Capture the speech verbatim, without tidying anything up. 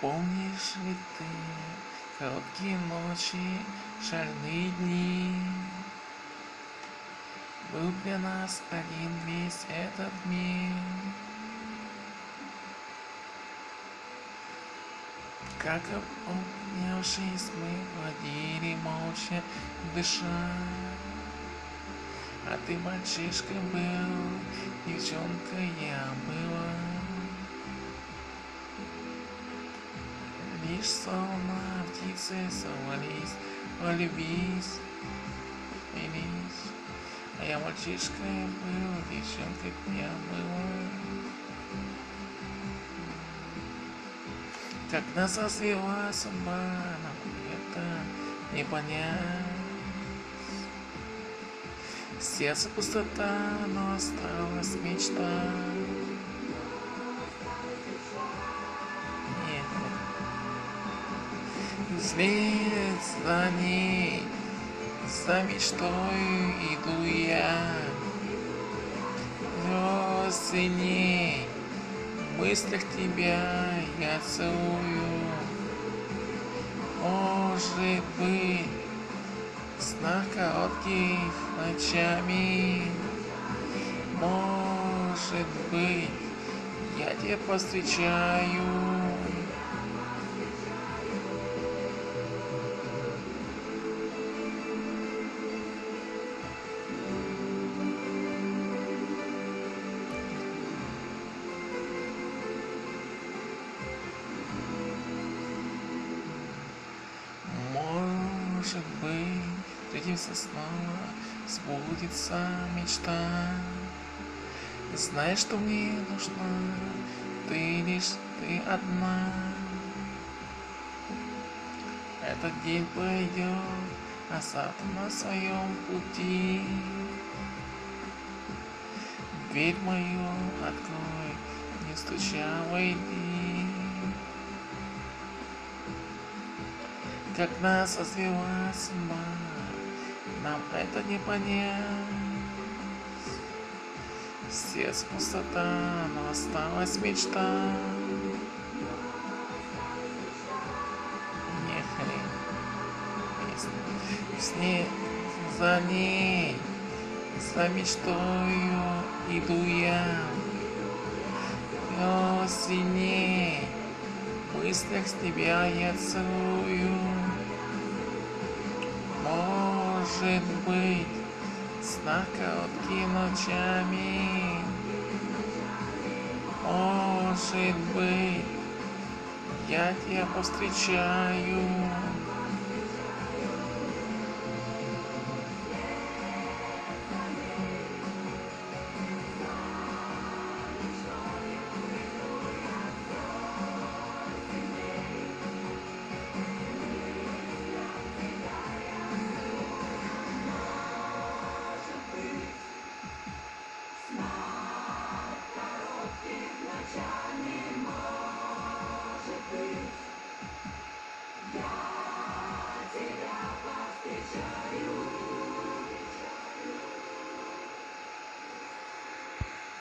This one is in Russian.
Помнишь ли ты короткие ночи, шальные дни? Был для нас один весь этот мир. Как обнявшись, мы бродили молча, дыша. А ты мальчишка был, девчонка я была. Лишь словно птицы сорвались, полюбись, лись. А я мальчишкой был, девчонкой я была. Как нас развела судьба, нам это не понять. Сердце пустота, но осталась мечта. Вслед за ней, за мечтой иду я. Звезд синей, в мыслях тебя я целую. Может быть, в снах коротких ночами. Может быть, я тебя повстречаю. Может быть, встретимся снова, сбудется мечта. Знаешь, что мне нужна, ты лишь ты одна. Этот день пойдет, а завтра на своем пути. Дверь мою открой, не стуча, войди. Как нас развела судьба, нам это не понять. Сердце пустота, но осталась мечта. Ехали вслед за ней, за мечтою иду я. Но сильней в мыслях с тебя я целую. Может быть, в снах короткими ночами. Может быть, я тебя повстречаю.